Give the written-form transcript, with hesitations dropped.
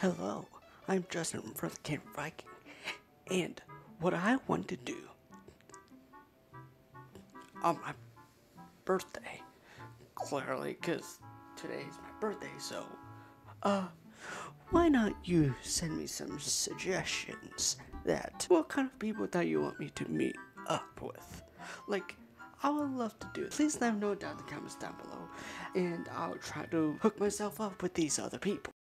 Hello, I'm Justin from the Camp Viking, and what I want to do on my birthday, clearly, because today is my birthday, so, why not you send me some suggestions that what kind of people that you want me to meet up with? Like, I would love to do it. Please let me know down in the comments down below, and I'll try to hook myself up with these other people.